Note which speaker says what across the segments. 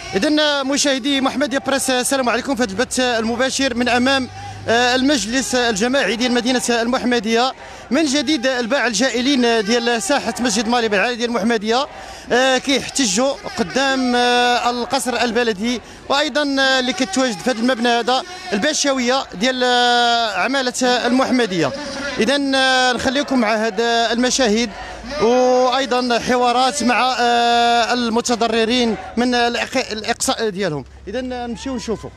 Speaker 1: إذن مشاهدي محمدية بريس، السلام عليكم في هذا البث المباشر من أمام المجلس الجماعي ديال مدينة المحمدية. من جديد الباعة الجائلين ديال ساحة مسجد مالي بالعالي ديال المحمدية كيحتجوا قدام القصر البلدي، وأيضا اللي كتواجد في هذا المبنى هذا الباشوية ديال عمالة المحمدية. إذن نخليكم مع هذه المشاهد وايضا حوارات مع المتضررين من الاقصاء ديالهم. اذا نمشيو نشوفوا.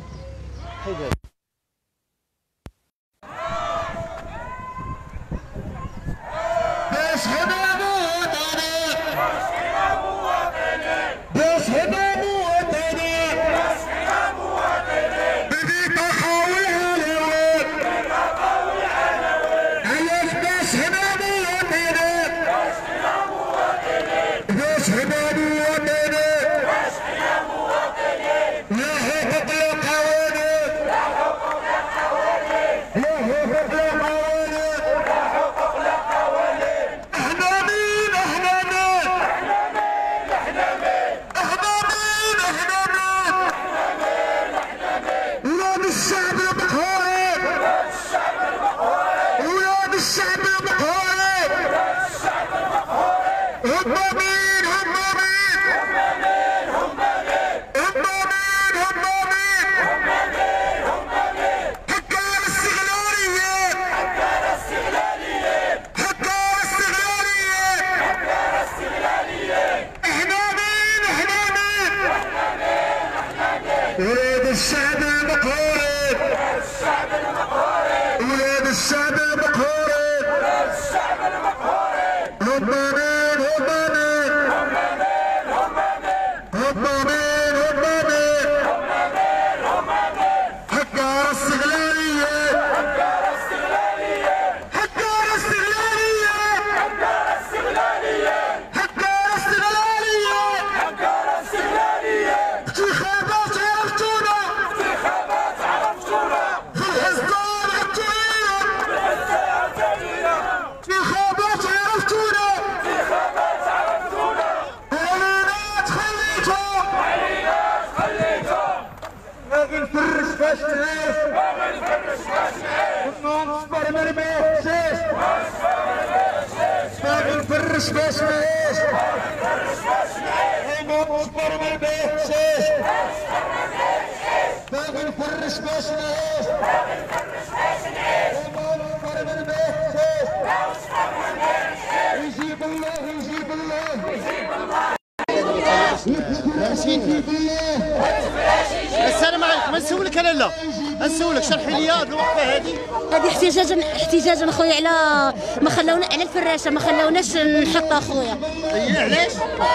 Speaker 1: السلام عليكم. نسولك انا لا نسولك شرحي لي هذه الوقفه هذه
Speaker 2: احتجاجا اخويا على ما خلونا على الفراشه، ما خلوناش نحط اخويا.
Speaker 1: علاش؟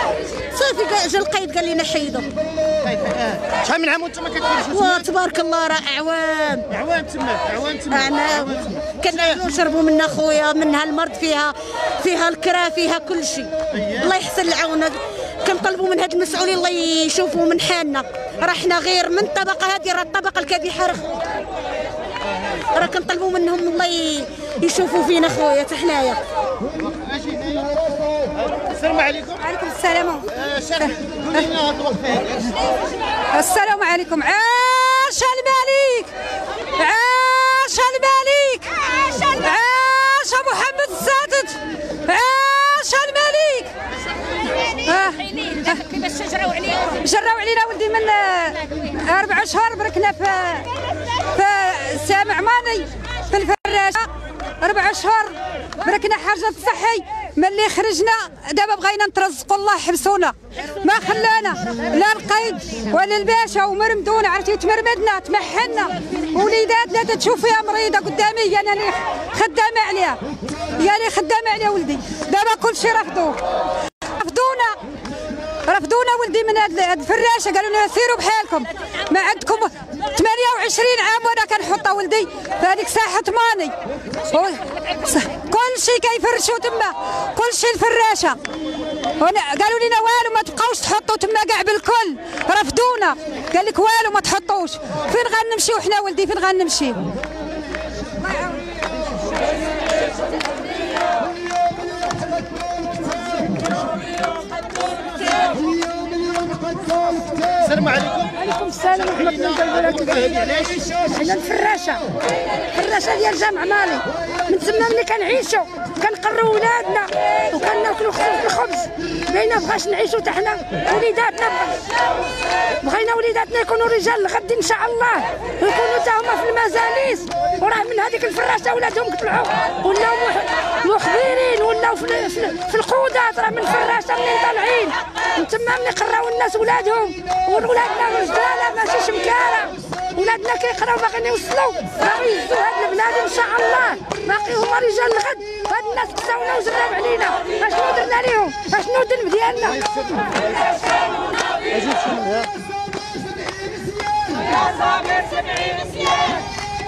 Speaker 2: صافي جا القيد قال لنا حيدوا.
Speaker 1: شحال من عام وانتم كتفرشوا؟
Speaker 2: تبارك الله راه اعوام
Speaker 1: تما
Speaker 2: كناكلوا ونشربوا منها خويا، منها المرض، فيها الكرا، فيها كل شيء. الله يحسن العون. كنطلبوا من هاد المسؤولين الله يشوفوا من حالنا، راه حنا غير من الطبقه هذه، راه الطبقه الكادحه راه كنطلبوا منهم الله يشوفوا فينا خويا حتى حنايا.
Speaker 1: السلام عليكم.
Speaker 3: وعليكم السلام.
Speaker 1: قولي لنا هاد الوقفه هذه.
Speaker 3: السلام عليكم. عاش الملك، عاش الملك، عاش محمد السادس، عاش الملك.
Speaker 2: كيفاش
Speaker 3: جراو علينا ولدي من 4 شهور بركنا في سامع ماني في الفراشه. 4 شهور بركنا حاجه صحي. ملي خرجنا دابا بغينا نترزقوا، الله حبسونا، ما خلانا لا القيد ولا الباشا، ومرمدونا عرفتي، تمرمدنا تمحنا. وليداتنا تتشوف فيها مريضه قدامي، انا اللي خدامه عليها، ولدي. دابا كلشي رفضونا ولدي من هاد الفراشه. قالوا لنا سيروا بحالكم، ما عندكم 28 عام وانا كنحط ولدي في هذيك ساحه ماني. كل شيء كيفرشوا تما، كل شيء الفراشه. قالوا لنا والو ما تبقاوش تحطوا تما كاع بالكل. رفضونا، قال لك والو ما تحطوش. فين غنمشيو حنا ولدي، فين غنمشيو؟
Speaker 1: السلام عليكم.
Speaker 4: وعليكم السلام ورحمة الله وبركاته. حنا الفراشة ديال جامع مالي، من تما ملي كنعيشوا كنقروا ولادنا وكناكلوا الخبز، ما نبغاش نعيشوا حتى حنا وليداتنا، بغينا وليداتنا يكونوا رجال الغد ان شاء الله، ويكونوا حتى هما في المجالس، وراه من هذيك الفراشة ولادهم قتلعوا ولاو مخبرين ولاو في القودات، راه من الفراشة منين طالعين، من تما ملي قراو الناس ولادهم، وولادنا رجاله ماشي شمكاره، ولادنا كيقراو باغيين يوصلوا، باغي يهزوا هاد البلاد ان شاء الله، باقي هما رجال الغد، هاد الناس كساونا وجراو علينا، اشنو درنا ليهم؟ اشنو الذنب ديالنا؟
Speaker 5: يا صابر 70 مسيان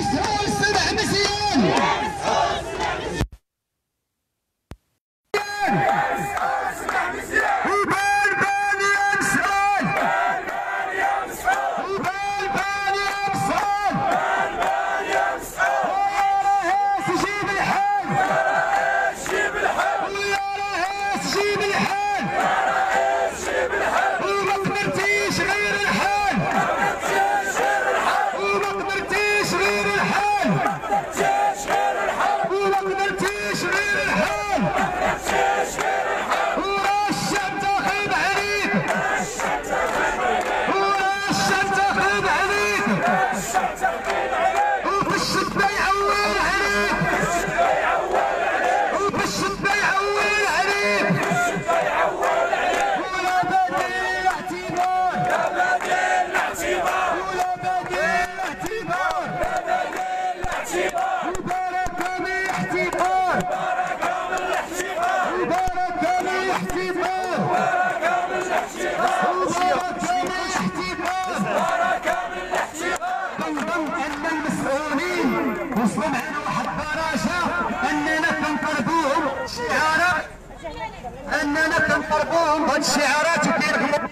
Speaker 6: أننا كنطلبوهم هاد الشعارات وكيرغموا.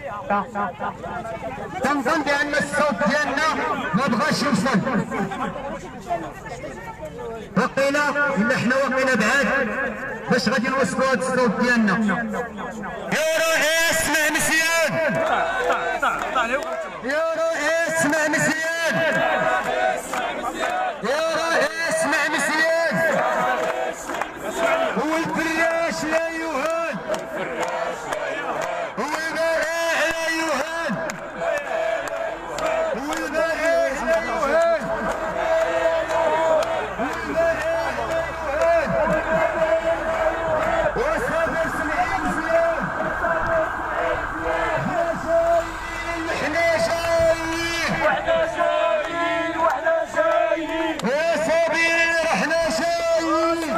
Speaker 6: كنظن بأن الصوت ديالنا ما بغاش يوصل. وقيلا إلا حنا واقيلا بعاد باش غادي نوصلوا هاد الصوت ديالنا. يا رئيس اسمع مزيان. يا رئيس اسمع مزيان. يا رئيس اسمع مزيان. هو الفراش لا يهان، هو البائع لا يهان، هو البائع لا يهان، هو البائع لا يهان. وصابر 70 مزيان. حنا جايين وحنا جايين وحنا جايين يا صابر حنا جايين.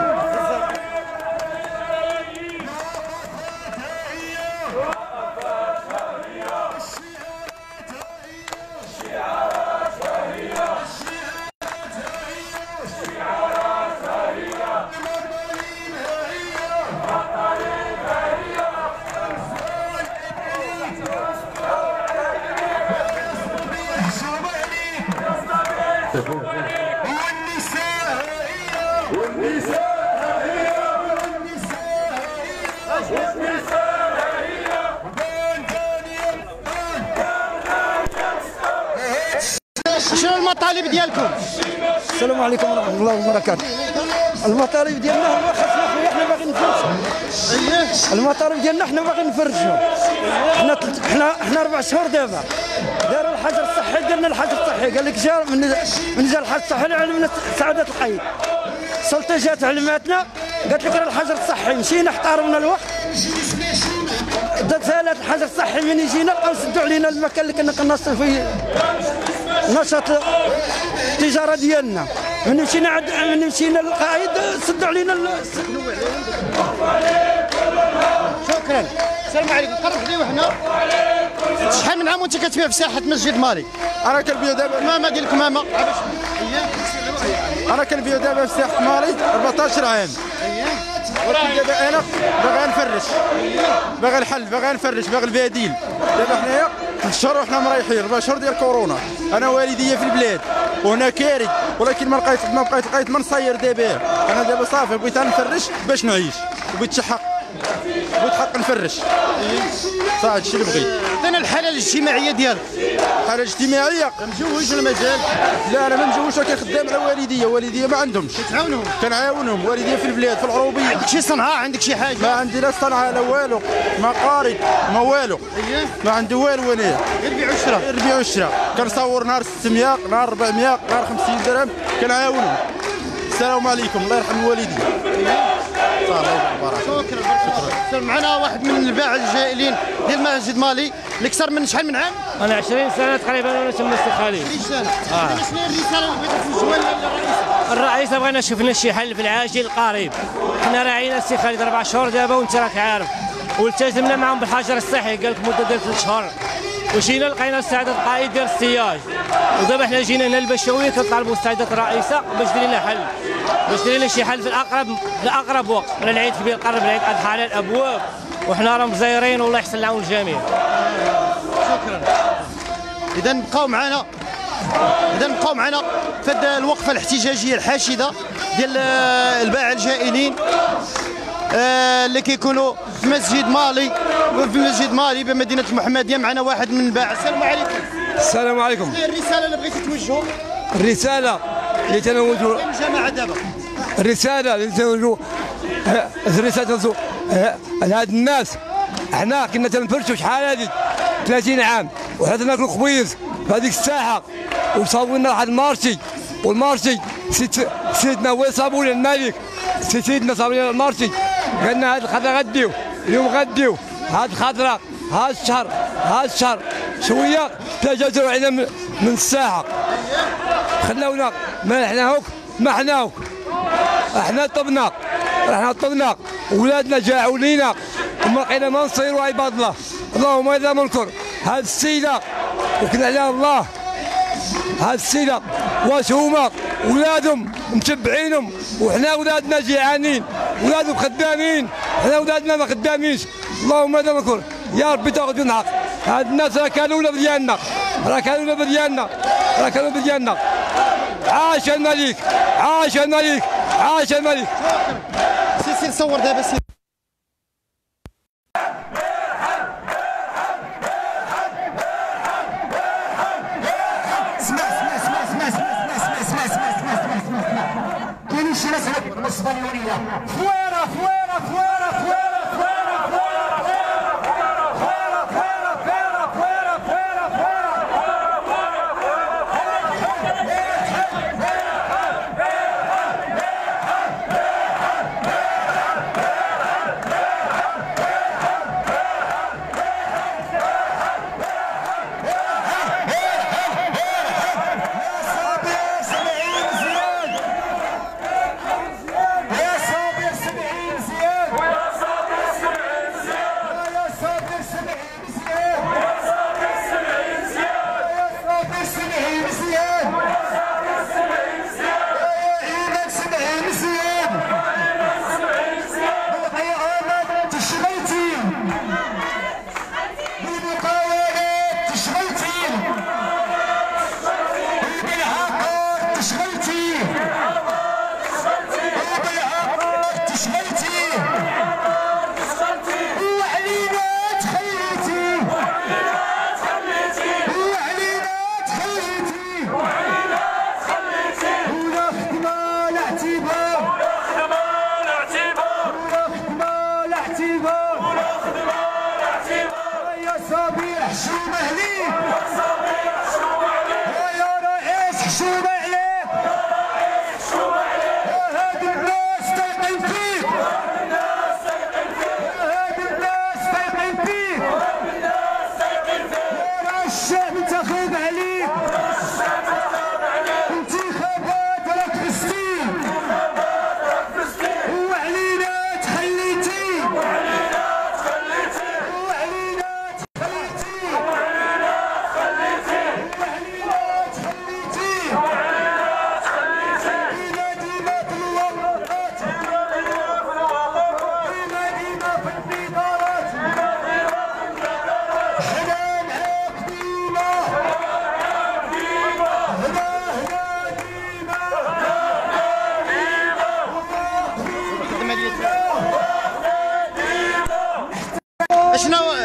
Speaker 1: شنو المطالب ديالكم؟
Speaker 7: السلام عليكم ورحمة الله وبركاته. المطالب ديالنا هو خاصنا خويا حنا باغيين نفرشوا. المطالب ديالنا حنا باغيين نفرشوا. حنا 4 شهور دابا. داروا الحجر الصحي، درنا الحجر الصحي، قال لك جا من جا الحجر الصحي علمنا سعادة القيد. السلطة جات علماتنا قالت لك راه الحجر الصحي، مشينا احترمنا الوقت. زالت الحجر الصحي من يجينا بقاو يسدوا علينا المكان اللي كنا كنصرف فيه نشاط التجاره ديالنا. من مشينا للقائد سدوا علينا
Speaker 1: شكرا. السلام عليكم. قرب لي وحنا شحال من عام وانت كتبيع في ساحه مسجد مالي؟
Speaker 7: انا كنبيع دابا
Speaker 1: ماما ديالك ماما.
Speaker 7: انا كنبيع دابا في ساحه مالي 14 عام. ولكن دابا انا باغي نفرش، باغي الحل، باغي نفرش، باغي البديل. دابا حنايا 3 شهور وحنا مريحين، 4 شهور ديال كورونا. انا والديا في البلاد وهنا كاري، ولكن ما لقيت ما نصير دابا. انا دابا صافي بغيت نفرش باش نعيش، بغيت حق نفرش. صافي هادشي اللي بغيت.
Speaker 1: عطينا الحاله الاجتماعيه ديالك.
Speaker 8: الحاله الاجتماعيه
Speaker 1: مجوج ولا مازال؟
Speaker 8: لا انا ما مجوش، ولكن خدام على والديه ما عندهمش.
Speaker 1: كتعاونهم؟
Speaker 8: كنعاونهم، والديه في البلاد في العروبيه.
Speaker 1: عندك شي صنعه؟ عندك شي حاجه؟
Speaker 8: ما عندي لا صنعه لا والو، ما قاري ما والو.
Speaker 1: اييه
Speaker 8: ما عندي والو انايا،
Speaker 1: غير بيع وشرا.
Speaker 8: غير بيع وشراء. كنصور نهار 600 نهار 400 نهار 50 درهم كنعاونهم. السلام عليكم، الله يرحم الوالدين.
Speaker 1: شكرا. معنا واحد من الباعة الجائلين ديال مسجد مالي لكثر من شحال من عام؟
Speaker 9: انا 20 سنه تقريبا وانا تم استقالي.
Speaker 1: 20 سنه. شنو هي الرساله اللي بغيتي توجهوها للرئيس؟
Speaker 9: الرئيس بغينا نشوف لنا شي حل في العاجل القريب. حنا راعينا السي خالد 4 شهور دابا وانت راك عارف، والتزمنا معهم بالحجر الصحي قال لك مده ديال 3 شهور، وجينا لقينا استعداد قائد ديال السياج، ودابا حنا جينا هنا البشويه كنطالبوا استعداد الرئيسه باش دير لنا حل، باش دير لنا شي حل في الاقرب وقت. انا العيد كبير قرب، العيد اضحى على الابواب وحنا راه مزيرين والله يحسن العون الجميع.
Speaker 1: شكرا. اذا بقاو معنا في هذه الوقفه الاحتجاجيه الحاشده ديال الباعة الجائلين اللي كيكونوا في مسجد مالي بمدينه المحمديه. معنا واحد من الباعة. السلام عليكم.
Speaker 7: السلام عليكم.
Speaker 1: شنو هي الرساله اللي بغيتي توجهوا؟
Speaker 7: الرساله اللي تنوجهوا
Speaker 1: الجماعه دابا،
Speaker 7: لهاد الناس. احنا كنا تنفرشوا شحال هادي 30 عام وحنا ناكلوا خبيز في هذيك الساحه، وصاوبنا واحد المارشي، والمارشي سيدنا هو صابوا لنا الملك، سيدنا صابوا لنا المارشي، قال لنا هاد الخضره غديو اليوم، غديو هاد الخضره هاد الشهر شويه تجاوزوا علينا من الساحه، خلاونا ما حناوك احنا طبنا ولادنا جاعوا لينا وما لقينا ما نصيروا عباد الله. اللهم اذا منكر هاد السيده وكل عليها الله، هاد السيده واش هما ولادهم متبعينهم وحنا ولادنا جيعانين، ولادهم خدامين، حنا ولادنا ما خدامينش. اللهم اذا منكر يا ربي تاخذ الحق. هاد الناس راه كانوا ولاد ديالنا، عاش الملك.
Speaker 1: سير صور دابا سير.
Speaker 6: كاين شي ناس الاسبانيوليه فويرا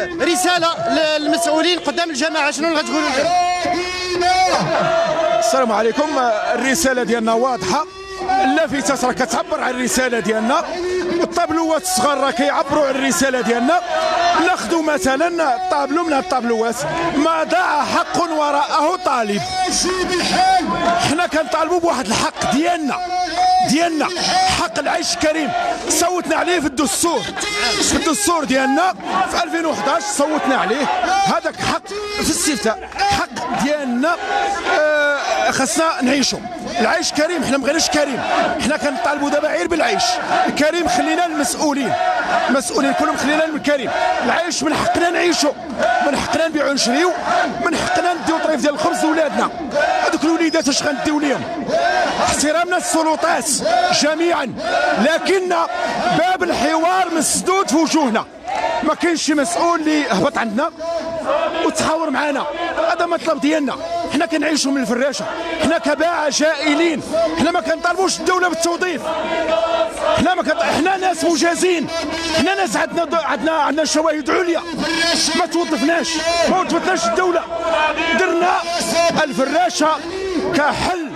Speaker 1: رساله للمسؤولين قدام الجماعه، شنو اللي غتقولوا لهم؟
Speaker 10: السلام عليكم. الرساله ديالنا واضحه، اللافتات راه كتعبر على الرساله ديالنا، الطابلوات الصغار راه كيعبروا على الرساله ديالنا. ناخذوا مثلا طابلو من الطابلوات، ما ضاع حق وراءه طالب. حنا كنطالبوا بواحد الحق ديالنا حق العيش الكريم، صوتنا عليه في الدستور ديالنا في 2011 صوتنا عليه. هذاك حق في الاستفتاء، حق ديالنا خاصنا نعيشوا العيش كريم. حنا ما بغيناش كريم، حنا كنطالبوا دابا غير بالعيش الكريم. خلينا المسؤولين كلهم خلينا من الكريم. العيش من حقنا نعيشوا، من حقنا نبيعوا نشريو، من حقنا نديو طريف ديال الخبز لولادنا. هذوك الوليدات اش غنديو ليهم؟ احترامنا السلطات جميعا، لكن باب الحوار مسدود في وجوهنا. ما كاينش شي مسؤول اللي هبط عندنا وتحاور معنا. هذا مطلب ديالنا. حنا كنعيشوا من الفراشه، حنا كباعه جائلين، حنا ما كنطالبوش الدوله بالتوظيف. حنا ناس مجازين، حنا ناس عندنا شواهد عليا. ما توظفناش الدوله. درنا الفراشه كحل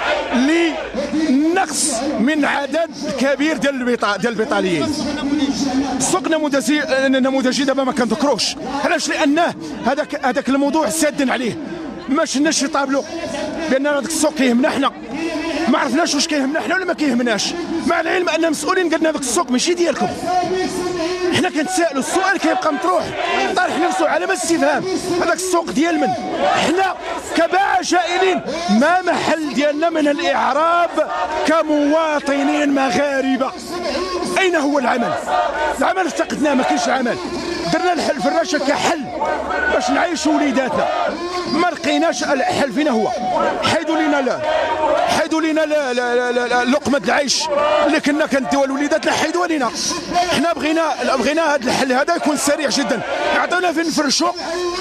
Speaker 10: لنقص من عدد كبير ديال البطاليين. السوق النموذجي دابا ما كنذكروش. علاش؟ لانه هذاك الموضوع سادن عليه، ما شفناش يطابلوا بان هذاك السوق كيهمنا. حنا ما عرفناش واش كيهمنا حنا ولا ما كيهمناش، مع العلم ان مسؤولين قالنا هذاك السوق ماشي ديالكم. حنا كنتسائلوا، السؤال كيبقى مطروح طارح نفسه علامه استفهام. هذاك السوق ديال من؟ حنا كباعه جائلين، ما محل ديالنا من الاعراب كمواطنين مغاربه. اين هو العمل؟ العمل افتقدناه، ما كاينش عمل. درنا الفراشه كحل باش نعيشوا وليداتنا، ما لقيناش الحل. فينا هو حيدوا لينا لقمه العيش اللي كنا كنديوها لوليداتنا، حيدوها لينا. حنا بغينا هذا الحل هذا يكون سريع جدا، عطونا فين نفرشوا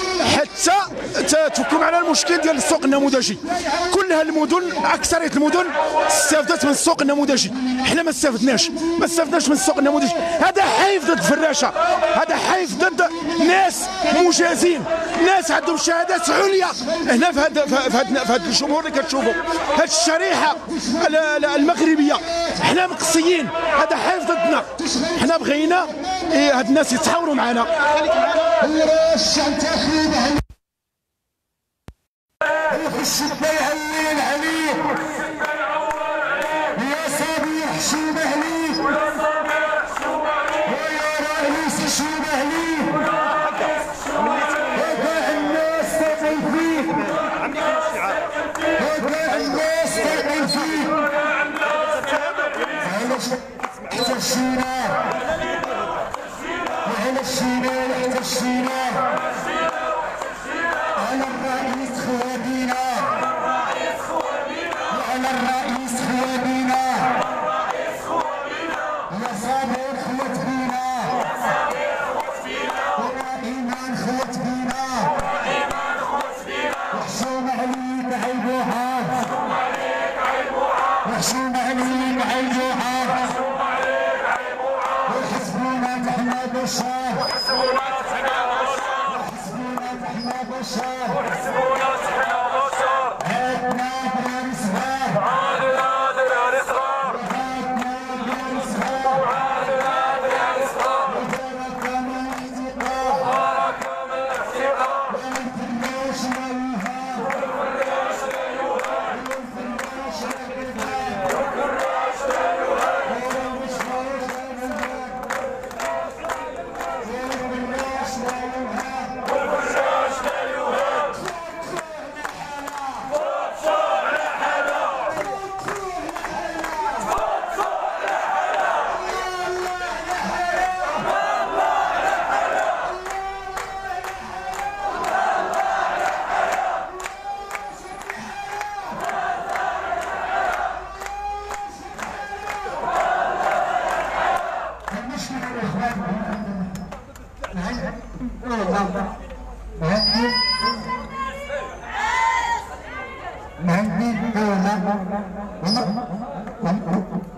Speaker 10: حتى تفكوا معنا المشكل ديال السوق النموذجي. كل هالمدن، اكثريه المدن استفدت من السوق النموذجي، حنا ما استفدناش من السوق النموذجي. هذا حيف ضد الفراشه، هذا حيف ضد ناس مجازين، ناس عندهم شهادات عليا هنا في هذا الجمهور اللي كتشوفوا، هذه الشريحه المغربيه. حنا مقصيين، هذا حيف ضدنا. حنا بغينا هاد الناس يتحاوروا معنا.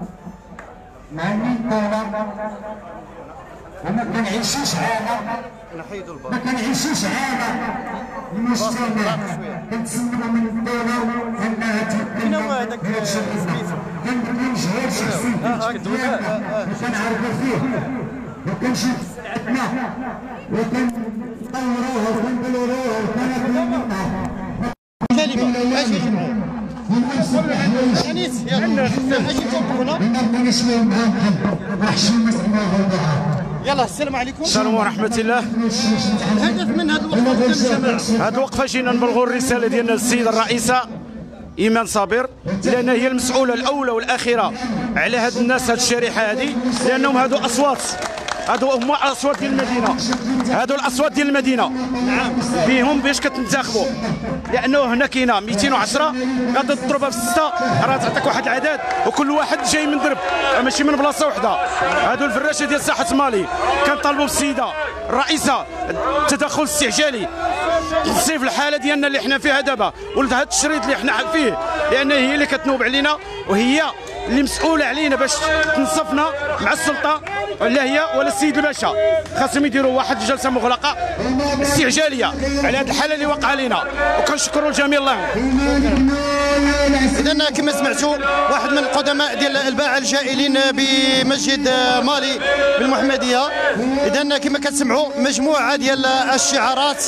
Speaker 6: وما كنعيشوش هذا ما كنعيشوش عاده المجتمع كنتسناو من الدوله انها
Speaker 1: فين هو هذاك السميتو؟
Speaker 6: كندير جهاد شخصي كنعرفوا فيه وكنشوف وكنطوروه وكنديروه وكناكلوا
Speaker 1: كلمه اجي انيس يلا اجي توقفونا يلا. السلام عليكم.
Speaker 11: السلام ورحمة الله.
Speaker 1: الهدف من هذه الوقفة ديال الجماعة؟
Speaker 11: هذه الوقفة جينا نبلغوا الرسالة ديالنا للسيدة الرئيسة إيمان صابر، لأن هي المسؤولة الأولى والأخيرة على هاد الناس، هاد الشريحة هذه، لأنهم هادو أصوات، هادو هما الأصوات ديال المدينة، هادو الأصوات ديال المدينة. نعم. بهم باش كتنتخبوا، لأنه هنا كاينة 210 غادي تضربها في 6 راه تعطيك واحد العدد، وكل واحد جاي من درب ماشي من بلاصة وحدة. هادو الفراشة ديال ساحة مالي كنطالبوا بالسيدة الرئيسة التدخل الاستعجالي تصيف الحالة ديالنا اللي حنا فيها دابا، ولد هاد التشريط اللي حنا فيه، لأن هي اللي كتنوب علينا وهي اللي مسؤولة علينا باش تنصفنا مع السلطة، لا هي ولا السيد الباشا. خاصهم يديروا واحد الجلسة مغلقة استعجالية على هذه الحالة اللي وقع علينا، وكنشكروا الجميع. الله
Speaker 1: إذا كما سمعتوا واحد من القدماء ديال الباعة الجائلين بمسجد مالي بالمحمدية. إذا كما كتسمعوا مجموعة ديال الشعارات.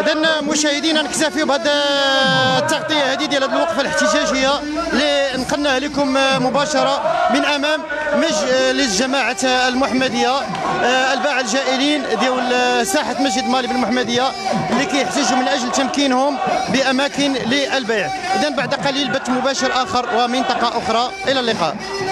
Speaker 1: اذا مشاهدينا نكتفيو بهذا التغطيه هذه ديال هذه الوقفه الاحتجاجيه اللي نقلناها لكم مباشره من امام مجلس جماعه المحمديه، الباعة الجائلين ديال ساحه مسجد مالي بالمحمديه اللي كيحتجوا من اجل تمكينهم باماكن للبيع. اذا بعد قليل بث مباشر اخر ومنطقه اخرى، الى اللقاء.